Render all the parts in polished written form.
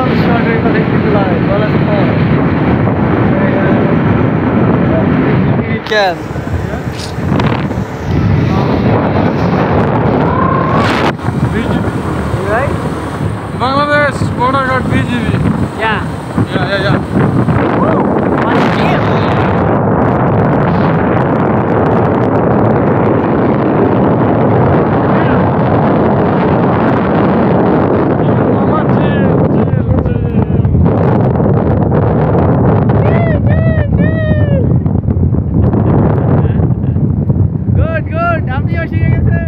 সরকারি কথা বিদ্যালয় কলেজ কেন right? Bangladesh border guard BGB. Yeah. Yeah. Woo! What a deal! Good. আপনিও শিখে গেছেন।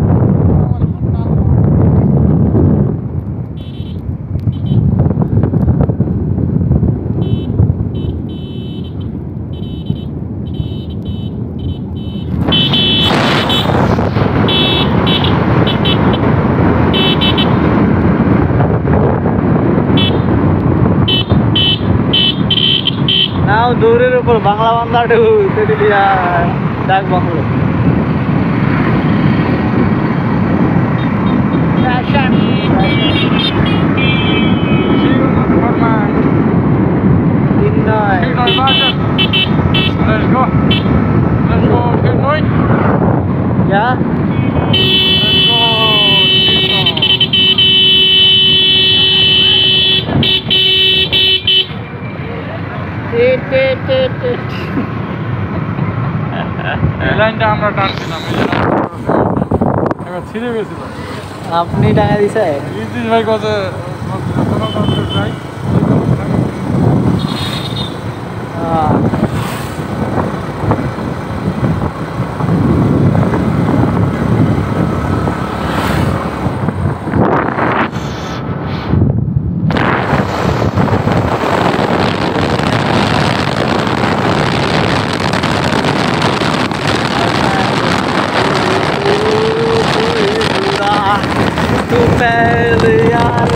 Now দূরের উপর বাংলাবান্ধা টু তেতুলিয়া ডাক bungalow Let's go. Illinois. Yeah. Let's go. এই লাইনটা আমরা টানছিলাম এবার ছিঁড়ে গেছিল আপনি টাকা দিছে ইদ্রিস ভাই কাছে যাই तू पहले यार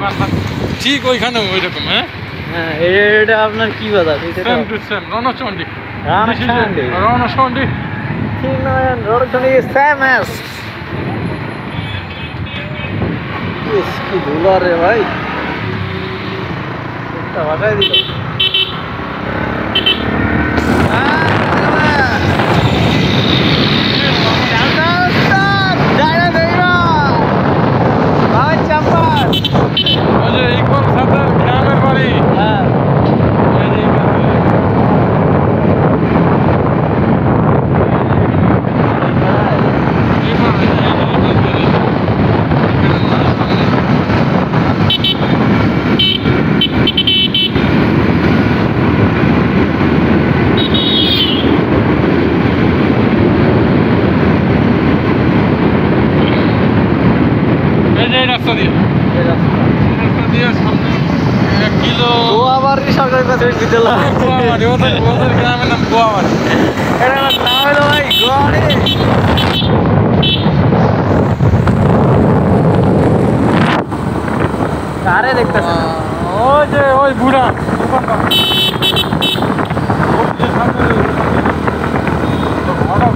বাংলাবান্ধা ঠিক ওইখানে ওই রকম হ্যাঁ হ্যাঁ এটা আপনার কি বাজার same to same Ranachandi Ranachandi Ranachandi ঠিক নয় রণচণ্ডী is famous কি ধুলো রে ভাই একটা বাজাই দিল ওই যে ইকবাল সাদের গ্রামের বাড়ি হ্যাঁ এই যে এইখান থেকে। এইবার এই যে এইখান থেকে। এখানে না, সামনে। এই যে এই রাস্তা দিয়ে এই রাস্তা এই রাস্তা দিয়ে সামনে 1 কিলো ও আবার সরকারি প্রাথমিক বিদ্যালয় গোয়াবাড়ি ওদের গ্রামের নাম গোয়াবাড়ি এটা আমার নাম হলো ভাই গোয়ারে কারে দেখতেছেন ওই যে ওই বুড়া দোকানটা ওই যে সামনে তো ভাড়া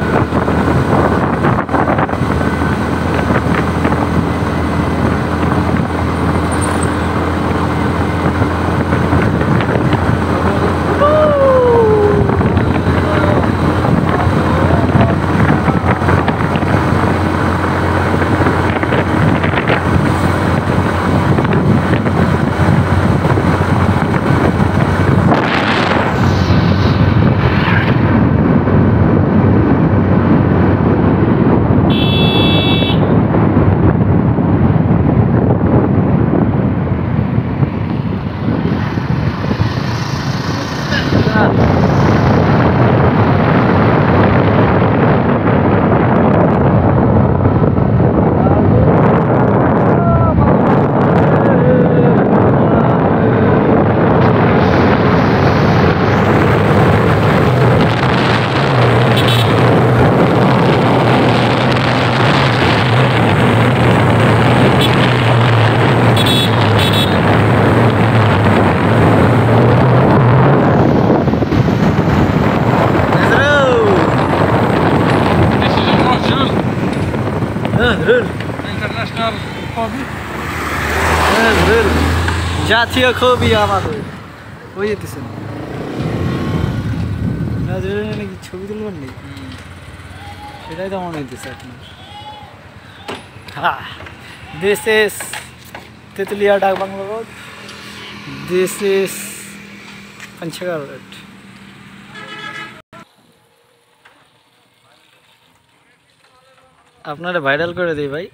Nazrul international hobby Nazrul জাতীয় কবি আমাদের ওই যেতেছেন নাজরুলের নাকি ছবি তুলবেন নি সেটাই তো মনে হইতেছে আপনার দিস ইজ তেতুলিয়া ডাক বাংলা road this is Panchagarh road আপনারা ভাইরাল করে দেই ভাই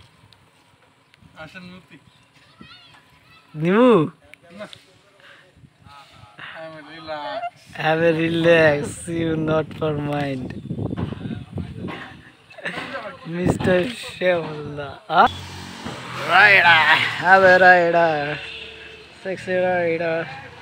আসেন মুক্তি নিমু I'm have a relax you not for mind Mr. Shevla rider have a rider sexy rider